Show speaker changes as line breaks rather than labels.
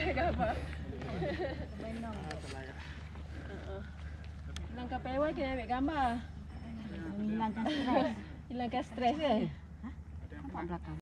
gambar. Hilangkan pewal kena ambil gambar.
Hilangkan stres.
Hilangkan stres ke?
Nampak belakang.